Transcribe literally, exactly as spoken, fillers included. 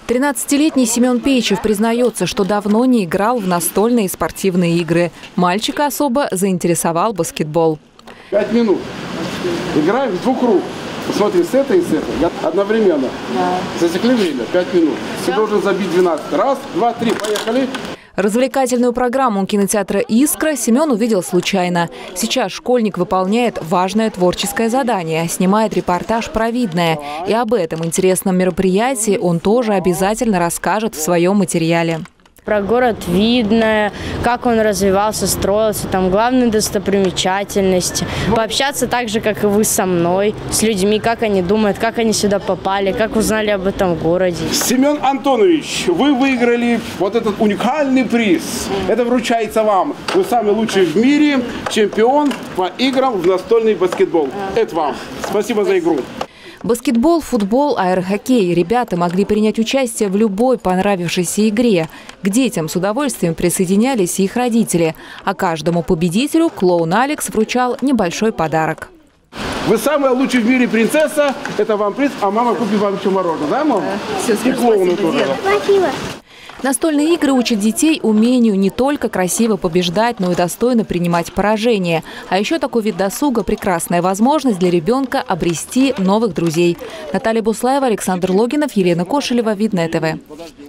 тринадцатилетний Семен Пейчев признается, что давно не играл в настольные и спортивные игры. Мальчика особо заинтересовал баскетбол. Пять минут. Играем с двух рук. Посмотри, с этой и с этой. Я одновременно. Да. Засекли время? Пять минут. Ты должен забить двенадцать. Раз, два, три. Поехали. Развлекательную программу кинотеатра «Искра» Семен увидел случайно. Сейчас школьник выполняет важное творческое задание, снимает репортаж про Видное. И об этом интересном мероприятии он тоже обязательно расскажет в своем материале. Про город Видное, как он развивался, строился, там главные достопримечательности. Пообщаться так же, как и вы со мной, с людьми, как они думают, как они сюда попали, как узнали об этом городе. Семен Антонович, вы выиграли вот этот уникальный приз. Это вручается вам. Вы самый лучший в мире чемпион по играм в настольный баскетбол. Это вам. Спасибо за игру. Баскетбол, футбол, аэрохоккей. Ребята могли принять участие в любой понравившейся игре. К детям с удовольствием присоединялись и их родители. А каждому победителю клоун Алекс вручал небольшой подарок. Вы самая лучшая в мире принцесса. Это вам приз, а мама купит вам еще мороженое. Да, мама? Все, и клоуны тоже. Спасибо. Настольные игры учат детей умению не только красиво побеждать, но и достойно принимать поражения. А еще такой вид досуга – прекрасная возможность для ребенка обрести новых друзей. Наталья Буслаева, Александр Логинов, Елена Кошелева, Видное ТВ.